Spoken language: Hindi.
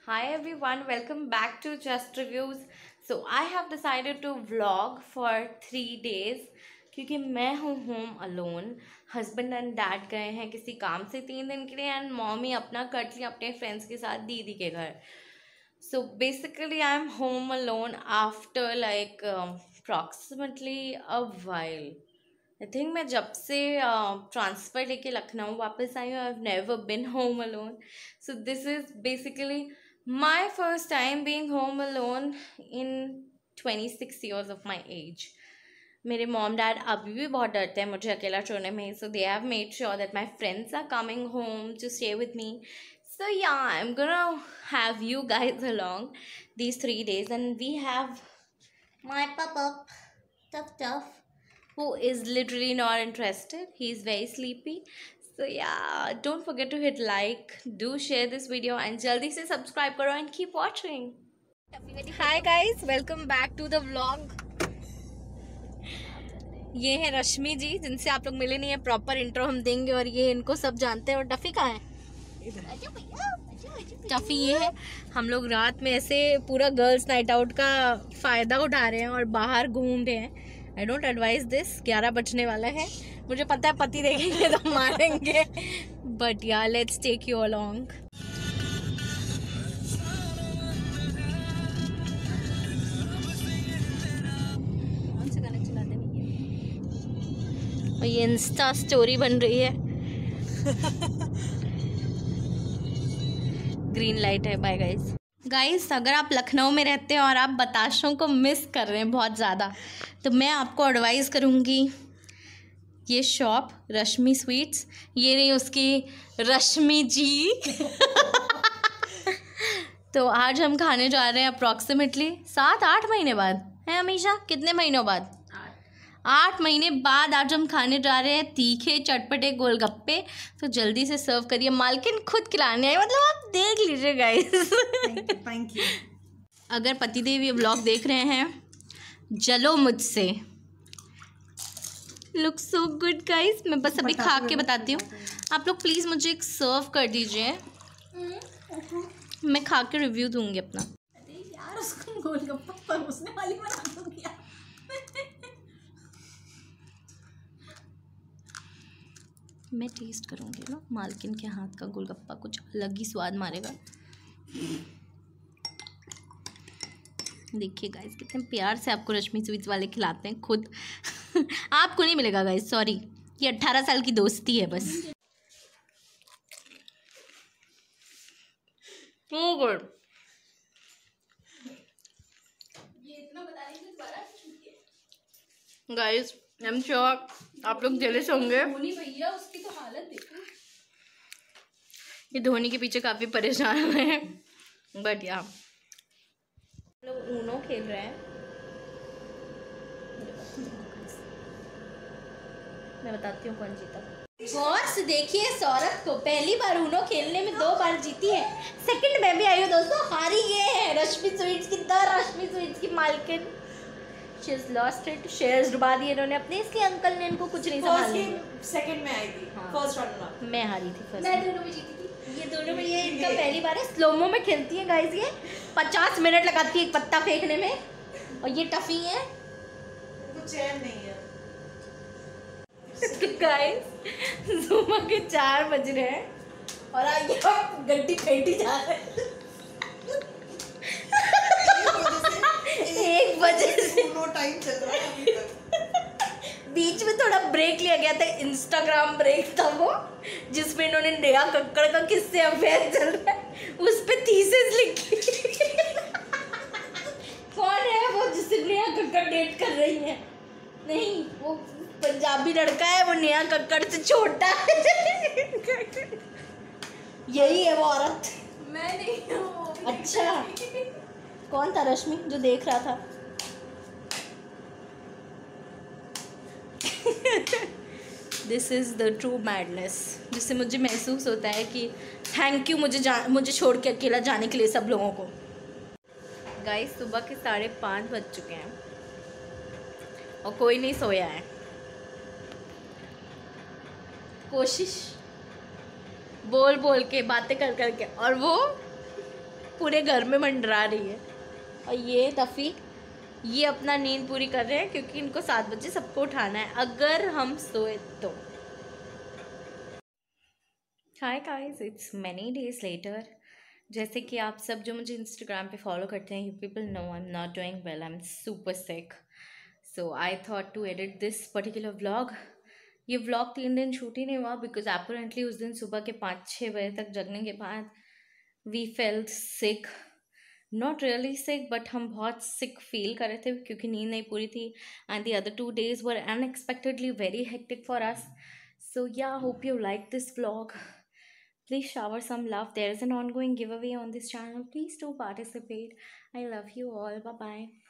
Hi everyone, welcome back to Just Reviews. So I have decided to vlog for 3 days क्योंकि मैं हूँ home alone. Husband and dad गए हैं किसी काम से 3 दिन के लिए एंड मॉमी अपना कट ली अपने फ्रेंड्स के साथ दीदी के घर. So basically I am home alone after like approximately a while. I think मैं जब से ट्रांसफ़र लेके लखनऊ वापस आई हूँ I have never been home alone. So this is basically my first time being home alone in 26 years of my age. मेरे मॉम डैड अभी भी बहुत डरते हैं मुझे अकेला छोड़ने में. So they have made sure that my friends are coming home to stay with me. So yeah, I'm gonna have you guys along these 3 days and we have my pup tough who is literally not interested. He's very sleepy. So yeah, don't forget to hit like, do share this video and jaldi se subscribe karo and keep watching. Hi guys, welcome back to the vlog. ये है रश्मि जी जिनसे आप लोग मिले नहीं है. प्रॉपर इंट्रो हम देंगे और ये इनको सब जानते हैं. और टफी कहाँ है? टफी ये है. हम लोग रात में ऐसे पूरा गर्ल्स नाइट आउट का फ़ायदा उठा रहे हैं और बाहर घूम रहे हैं. I don't advise this. 11 बजने वाला है. मुझे पता है पति देखेंगे तो मारेंगे बट या लेट्स टेक यू अलोंग. कौन सा गाना चलाते हैं भैया? और ये इंस्टा स्टोरी बन रही है. ग्रीन लाइट है. बाय गाइस अगर आप लखनऊ में रहते हैं और आप बताशों को मिस कर रहे हैं बहुत ज़्यादा तो मैं आपको एडवाइस करूँगी ये शॉप रश्मि स्वीट्स. ये रही उसकी रश्मि जी. तो आज हम खाने जा रहे हैं अप्रॉक्सीमेटली 7-8 महीने बाद है. हमेशा कितने महीनों बाद? 8 महीने बाद आज हम खाने जा रहे हैं तीखे चटपटे गोलगप्पे. तो जल्दी से सर्व करिए. मालकिन खुद खिलाने आए, मतलब आप देख लीजिए गाइस. Thank you. अगर पतिदेव ये व्लॉग देख रहे हैं जलो मुझसे. Look so good guys. मैं बस अभी खा के बताती हूँ. आप लोग प्लीज़ मुझे एक सर्व कर दीजिए. मैं खा के रिव्यू दूंगी अपना. अरे यार उसको गोलगप्पा परोसने वाली बना दूंगी. मैं टेस्ट करूँगी ना. मालकिन के हाथ का गोलगप्पा कुछ अलग ही स्वाद मारेगा. देखिए गाइस कितने प्यार से आपको रश्मि स्वीट्स वाले खिलाते हैं खुद. आपको नहीं मिलेगा गाइस, सॉरी. ये 18 साल की दोस्ती है बस. So good. Guys I am sure आप लोग जेलस होंगे. भैया उसकी तो हालत देखो. ये धोनी के पीछे काफ़ी परेशान हुए हैं बट या लोग ऊनो खेल रहे हैं. मैं बताती हूँ कौन जीता. बॉस देखिए सौरभ को पहली बार ऊनो खेलने में 2 बार जीती है. सेकंड में भी आई हूँ दोस्तों. हारी ये है रश्मि स्वीट्स की. रश्मि स्वीट्स की मालकिन. She has lost it. Shares डुबा दिए इन्होंने अपने, इसलिए अंकल ने इनको कुछ नहीं संभाला. सेकंड में आई थी. फर्स्ट राउंड में मैं हारी थी फर्स्ट. मैं दोनों में जीती थी. ये दोनों में ये इनका पहली बार है. स्लोमो में खेलती है गाइस. ये 50 मिनट लगाती है एक पत्ता फेंकने में. और ये टफी है. कुछ चैन नहीं है गाइस जुमा के 4 बज रहे हैं और आइए हम गड्डी फेंटी जा रहे हैं. 1 बजे से टाइम चल रहा है अभी तक. बीच में थोड़ा ब्रेक लिया गया था. इंस्टाग्राम ब्रेक था वो जिसमें इन्होंने नेहा कक्कड़ का किससे अफेयर चल रहा है उस पे थीसिस लिखी. कौन है वो जिससे नेहा कक्कड़ डेट कर रही है? नहीं, वो पंजाबी लड़का है. वो नेहा कक्कड़ से छोटा है. यही है वो औरत. मैं नहीं हूँ. अच्छा कौन था? रश्मि जो देख रहा था. This is the true madness जिससे मुझे महसूस होता है कि थैंक यू मुझे छोड़ के अकेला जाने के लिए सब लोगों को. गाइस सुबह के 5:30 बज चुके हैं और कोई नहीं सोया है. कोशिश बोल बोल के बातें कर कर के. और वो पूरे घर में मंडरा रही है। और ये तफ़ी, ये अपना नींद पूरी कर रहे हैं क्योंकि इनको 7 बजे सबको उठाना है अगर हम सोए तो। Hi guys, it's many days later. जैसे कि आप सब जो मुझे इंस्टाग्राम पे फॉलो करते हैं, you people know I am not doing well, I am super sick. So I thought to edit this particular vlog. ये व्लॉग 3 दिन शूट ही नहीं हुआ बिकॉज एपरेंटली उस दिन सुबह के 5-6 बजे तक जगने के बाद we felt sick. Not really sick but हम बहुत सिक फील कर रहे थे क्योंकि नींद नहीं पूरी थी। And the other 2 days were unexpectedly very hectic for us. So yeah, hope you like this vlog. Please shower some love. There is an ongoing giveaway on this channel. Please do participate. I love you all. Bye bye.